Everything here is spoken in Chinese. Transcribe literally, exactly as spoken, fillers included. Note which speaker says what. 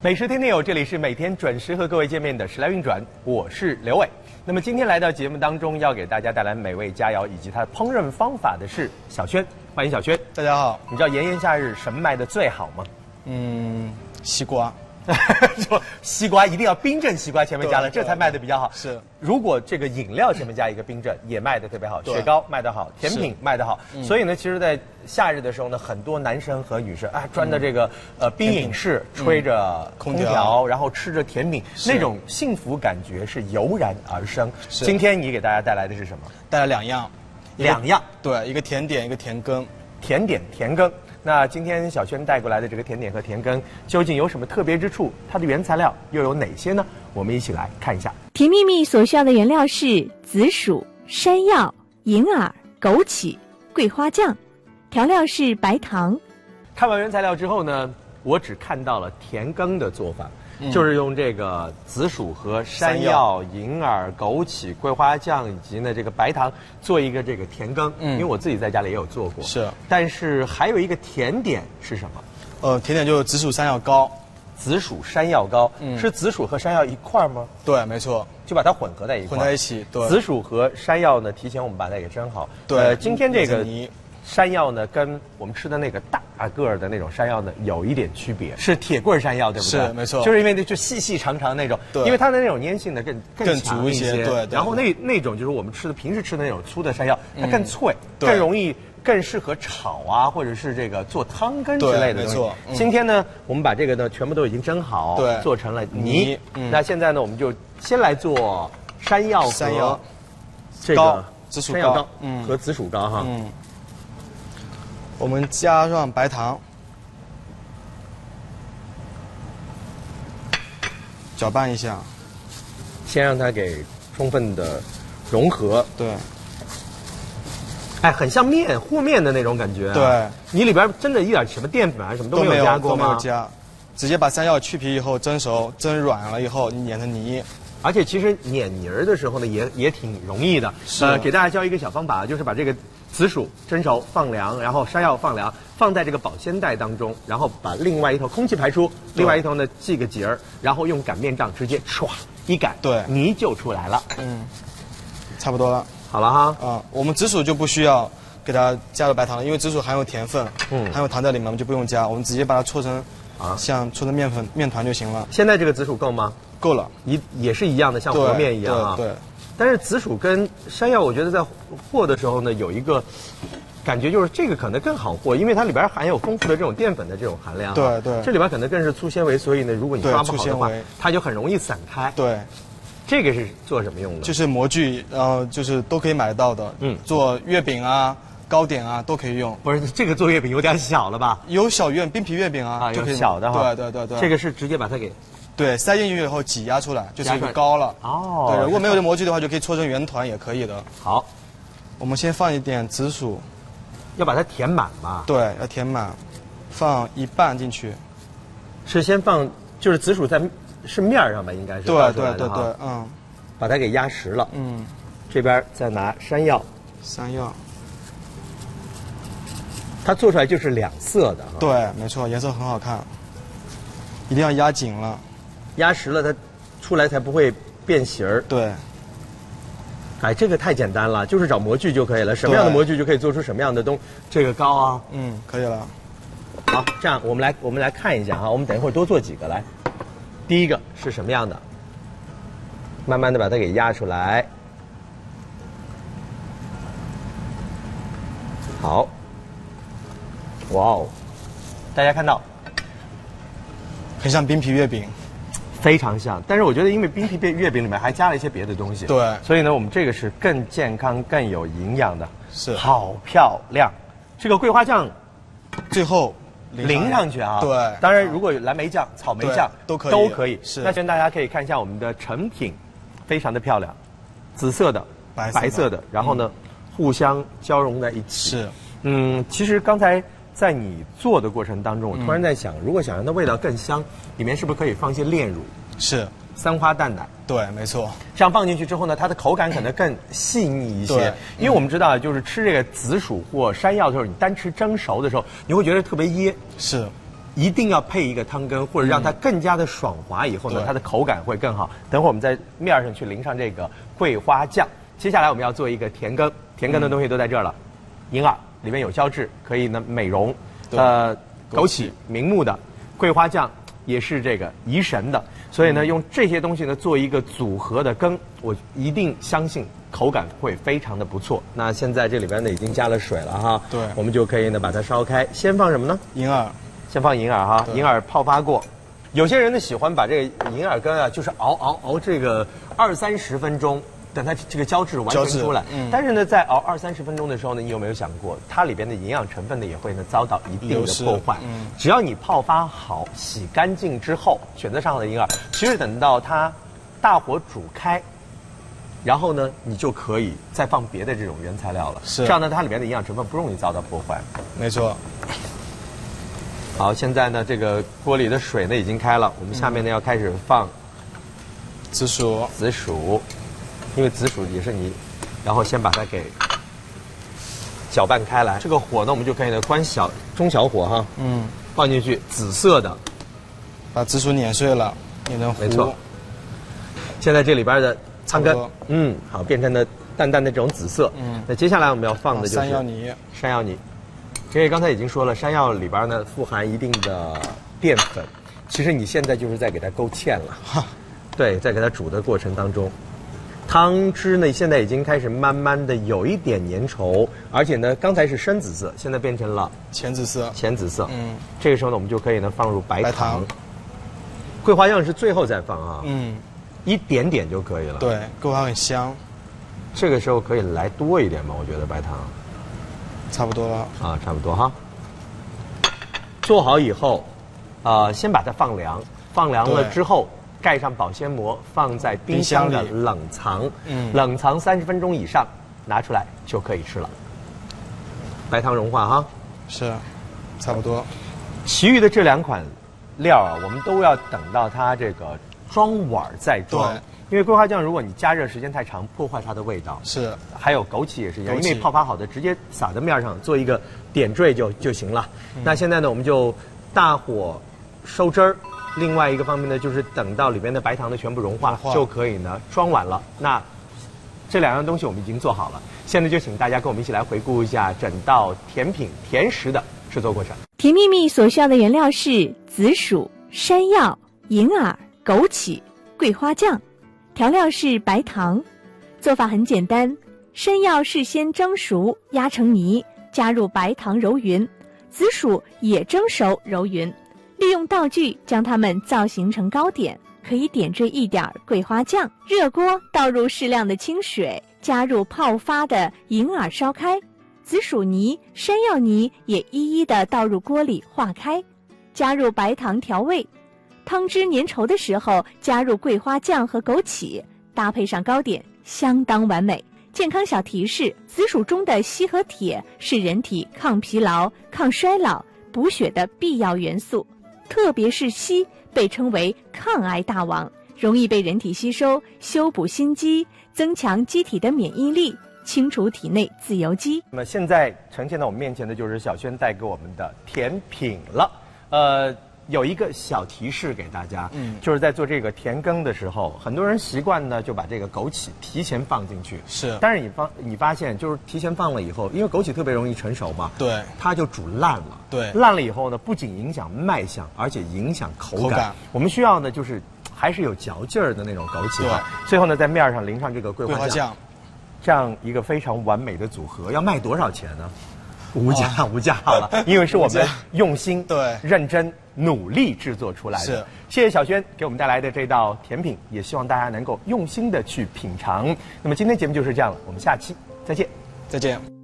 Speaker 1: 美食天天有，这里是每天准时和各位见面的时来运转，我是刘伟。那么今天来到节目当中，要给大家带来美味佳肴以及它的烹饪方法的是小轩，欢迎小轩。
Speaker 2: 大家好。
Speaker 1: 你知道炎炎夏日什么卖的最好吗？
Speaker 2: 嗯，西瓜。
Speaker 1: 说西瓜一定要冰镇西瓜，前面加了，这才卖的比较好。
Speaker 2: 是，
Speaker 1: 如果这个饮料前面加一个冰镇，也卖的特别好，雪糕卖得好，甜品卖得好。嗯、所以呢，其实，在夏日的时候呢，很多男生和女生啊，钻到这个、嗯、呃冰饮室，吹着空调，空调然后吃着甜品，那种幸福感觉是油然而生。今天你给大家带来的是什么？
Speaker 2: 带来两样，
Speaker 1: 两样，
Speaker 2: 对，一个甜点，一个甜羹。
Speaker 1: 甜点甜羹。那今天小轩带过来的这个甜点和甜羹究竟有什么特别之处？它的原材料又有哪些呢？我们一起来看一下。
Speaker 3: 甜蜜蜜所需要的原料是紫薯、山药、银耳、枸杞、桂花酱，调料是白糖。
Speaker 1: 看完原材料之后呢，我只看到了甜羹的做法。嗯、就是用这个紫薯和山药、银耳、枸杞、桂花酱以及呢这个白糖做一个这个甜羹，嗯，因为我自己在家里也有做过。
Speaker 2: 是，
Speaker 1: 但是还有一个甜点是什么？
Speaker 2: 呃，甜点就是紫薯山药糕。
Speaker 1: 紫薯山药糕，嗯，是紫薯和山药一块吗？
Speaker 2: 对，没错，
Speaker 1: 就把它混合在一块，
Speaker 2: 混在一起。对，
Speaker 1: 紫薯和山药呢，提前我们把它给蒸好。
Speaker 2: 对，
Speaker 1: 呃，今天这个山药呢，跟我们吃的那个大个儿的那种山药呢，有一点区别，是铁棍山药，对不对？
Speaker 2: 是，没错，
Speaker 1: 就是因为那就细细长长那种，
Speaker 2: 对，
Speaker 1: 因为它的那种粘性呢更
Speaker 2: 更足一些，对。
Speaker 1: 然后那那种就是我们吃的平时吃的那种粗的山药，它更脆，更容易。更适合炒啊，或者是这个做汤羹之类的东西。没错。嗯、今天呢，我们把这个呢全部都已经蒸好，
Speaker 2: 对，
Speaker 1: 做成了泥。嗯、那现在呢，我们就先来做山药
Speaker 2: 山药
Speaker 1: 这个
Speaker 2: 紫薯
Speaker 1: 糕，嗯，和紫薯糕哈。
Speaker 2: 嗯。我们加上白糖，搅拌一下，
Speaker 1: 先让它给充分的融合。
Speaker 2: 对。
Speaker 1: 哎，很像面和面的那种感觉、啊。
Speaker 2: 对，
Speaker 1: 你里边真的一点什么淀粉啊什么都没有加过吗？
Speaker 2: 都没有加，直接把山药去皮以后蒸熟，蒸软了以后你碾成泥。
Speaker 1: 而且其实碾泥儿的时候呢，也也挺容易的。
Speaker 2: 是。
Speaker 1: 呃，给大家教一个小方法，就是把这个紫薯蒸熟放凉，然后山药放凉，放在这个保鲜袋当中，然后把另外一头空气排出，另外一头呢系个结儿，然后用擀面杖直接唰一擀，
Speaker 2: 对，
Speaker 1: 泥就出来了。
Speaker 2: 嗯，差不多了。
Speaker 1: 好了哈，
Speaker 2: 啊、嗯，我们紫薯就不需要给它加入白糖了，因为紫薯含有甜分，嗯，含有糖在里面，我们就不用加，我们直接把它搓成，啊，像搓成面粉面团就行了。
Speaker 1: 现在这个紫薯够吗？
Speaker 2: 够了，
Speaker 1: 一也是一样的，像和面一样啊。
Speaker 2: 对。对对
Speaker 1: 但是紫薯跟山药，我觉得在和的时候呢，有一个感觉就是这个可能更好和，因为它里边含有丰富的这种淀粉的这种含量、啊。
Speaker 2: 对对。
Speaker 1: 这里边可能更是粗纤维，所以呢，如果你抓不好的话，它就很容易散开。
Speaker 2: 对。
Speaker 1: 这个是做什么用的？
Speaker 2: 就是模具，然后就是都可以买得到的。嗯，做月饼啊、糕点啊都可以用。
Speaker 1: 不是这个做月饼有点小了吧？
Speaker 2: 有小月冰皮月饼啊，
Speaker 1: 啊，有小的哈。
Speaker 2: 对对对对。
Speaker 1: 这个是直接把它给，
Speaker 2: 对，塞进去以后挤压出来，就是一个糕了。哦。对，如果没有这模具的话，就可以搓成圆团也可以的。
Speaker 1: 好，
Speaker 2: 我们先放一点紫薯，
Speaker 1: 要把它填满吧？
Speaker 2: 对，要填满，放一半进去。
Speaker 1: 是先放，就是紫薯在。是面上吧，应该是
Speaker 2: 对对对对，嗯，
Speaker 1: 把它给压实了，
Speaker 2: 嗯，
Speaker 1: 这边再拿山药，
Speaker 2: 山药，
Speaker 1: 它做出来就是两色的，
Speaker 2: 对，没错，颜色很好看，一定要压紧了，
Speaker 1: 压实了它出来才不会变形儿，
Speaker 2: 对，
Speaker 1: 哎，这个太简单了，就是找模具就可以了，什么样的模具就可以做出什么样的东这个糕啊，
Speaker 2: 嗯，可以了，
Speaker 1: 好，这样我们来我们来看一下哈，我们等一会儿多做几个来。第一个是什么样的？慢慢的把它给压出来。好，哇哦，大家看到，
Speaker 2: 很像冰皮月饼，
Speaker 1: 非常像。但是我觉得，因为冰皮月饼里面还加了一些别的东西，
Speaker 2: 对，
Speaker 1: 所以呢，我们这个是更健康、更有营养的，
Speaker 2: 是
Speaker 1: 好漂亮。这个桂花酱，
Speaker 2: 最后。
Speaker 1: 淋上去啊！
Speaker 2: 对，
Speaker 1: 当然如果有蓝莓酱、草莓酱
Speaker 2: 都可以，
Speaker 1: 都可以。
Speaker 2: 是，
Speaker 1: 那先大家可以看一下我们的成品，非常的漂亮，紫色的、
Speaker 2: 白
Speaker 1: 白色的，然后呢，嗯、互相交融在一起。
Speaker 2: 是，
Speaker 1: 嗯，其实刚才在你做的过程当中，我突然在想，嗯、如果想让它味道更香，里面是不是可以放一些炼乳？
Speaker 2: 是。
Speaker 1: 三花淡奶，
Speaker 2: 对，没错。
Speaker 1: 这样放进去之后呢，它的口感可能更细腻一些。
Speaker 2: 对，
Speaker 1: 因为我们知道，就是吃这个紫薯或山药的时候，你单吃蒸熟的时候，你会觉得特别噎。
Speaker 2: 是。
Speaker 1: 一定要配一个汤羹，或者让它更加的爽滑，以后呢，它的口感会更好。等会儿我们在面上去淋上这个桂花酱。接下来我们要做一个甜羹，甜羹的东西都在这儿了。银耳里面有胶质，可以呢美容。呃，枸杞明目的，桂花酱也是这个怡神的。所以呢，用这些东西呢做一个组合的羹，我一定相信口感会非常的不错。那现在这里边呢已经加了水了哈，
Speaker 2: 对，
Speaker 1: 我们就可以呢把它烧开。先放什么呢？
Speaker 2: 银耳。
Speaker 1: 先放银耳哈，银耳泡发过。有些人呢喜欢把这个银耳羹啊，就是熬熬熬这个二三十分钟，等它这个胶质完全出来。嗯。但是呢，在熬二三十分钟的时候呢，你有没有想过，它里边的营养成分呢也会呢遭到一定的破坏？嗯。只要你泡发好、洗干净之后，选择上好的银耳，其实等到它大火煮开，然后呢，你就可以再放别的这种原材料了。是。这样呢，它里面的营养成分不容易遭到破坏。
Speaker 2: 没错。
Speaker 1: 好，现在呢，这个锅里的水呢已经开了，我们下面呢要开始放
Speaker 2: 紫薯，
Speaker 1: 紫薯，因为紫薯也是泥，然后先把它给搅拌开来。这个火呢，我们就可以呢关小中小火哈，嗯，放进去，紫色的，
Speaker 2: 把紫薯碾碎了，碾成糊。
Speaker 1: 没错。现在这里边的汤羹，嗯，好，变成了淡淡的这种紫色。嗯，那接下来我们要放的就是
Speaker 2: 山药泥，
Speaker 1: 山药泥。因为刚才已经说了，山药里边呢富含一定的淀粉，其实你现在就是在给它勾芡了。哈，对，在给它煮的过程当中，汤汁呢现在已经开始慢慢的有一点粘稠，而且呢刚才是深紫色，现在变成了
Speaker 2: 浅紫色。
Speaker 1: 浅紫色，嗯，这个时候呢我们就可以呢放入白糖，白糖桂花酱是最后再放啊，嗯，一点点就可以了。
Speaker 2: 对，桂花很香。
Speaker 1: 这个时候可以来多一点吗？我觉得白糖。
Speaker 2: 差不多了
Speaker 1: 啊，差不多哈。做好以后，啊、呃，先把它放凉，放凉了之后，盖上保鲜膜，放在冰箱的冷藏，嗯，冷藏三十分钟以上，拿出来就可以吃了。白糖融化哈，
Speaker 2: 是，差不多。
Speaker 1: 其余的这两款料啊，我们都要等到它这个装碗再装。因为桂花酱，如果你加热时间太长，破坏它的味道。是，还有枸杞也是一样，因为泡发好的直接撒在面上，做一个点缀就就行了。嗯、那现在呢，我们就大火收汁儿。另外一个方面呢，就是等到里边的白糖的全部融化，就可以呢装碗了。那这两样东西我们已经做好了，现在就请大家跟我们一起来回顾一下整道甜品甜食的制作过程。
Speaker 3: 甜蜜蜜所需要的原料是紫薯、山药、银耳、枸杞、桂花酱。调料是白糖，做法很简单，山药事先蒸熟压成泥，加入白糖揉匀，紫薯也蒸熟揉匀，利用道具将它们造型成糕点，可以点缀一点桂花酱。热锅倒入适量的清水，加入泡发的银耳烧开，紫薯泥、山药泥也一一的倒入锅里化开，加入白糖调味。汤汁粘稠的时候，加入桂花酱和枸杞，搭配上糕点，相当完美。健康小提示：紫薯中的硒和铁是人体抗疲劳、抗衰老、补血的必要元素，特别是硒被称为抗癌大王，容易被人体吸收，修补心肌，增强机体的免疫力，清除体内自由基。
Speaker 1: 那么现在呈现在我们面前的就是小轩带给我们的甜品了，呃。有一个小提示给大家，嗯，就是在做这个甜羹的时候，很多人习惯呢就把这个枸杞提前放进去，是，但是你发你发现就是提前放了以后，因为枸杞特别容易成熟嘛，对，它就煮烂了，对，烂了以后呢，不仅影响卖相，而且影响口感。口感我们需要呢就是还是有嚼劲儿的那种枸杞，对，最后呢在面上淋上这个桂花酱，桂花酱这样一个非常完美的组合，要卖多少钱呢？无价、哦、无价好了，因为是我们用心、对认真、努力制作出来的。是，谢谢小轩给我们带来的这道甜品，也希望大家能够用心的去品尝。那么今天节目就是这样了，我们下期再见，
Speaker 2: 再见。